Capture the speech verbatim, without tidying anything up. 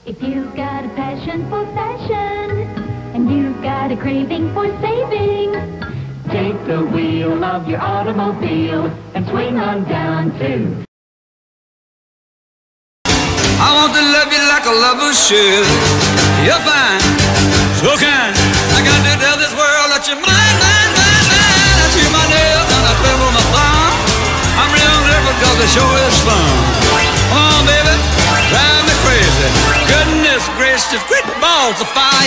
If you've got a passion for fashion, and you've got a craving for saving, take the wheel of your automobile and swing on down to. I want to love you like a lover should. You're fine, so kind. I got to tell this world that you're mine, mine, mine, mine. I see my nails and I tremble my thumb. I'm real nervous because it sure is fun. Come on, baby, drive me crazy. Goodness gracious, great balls of fire.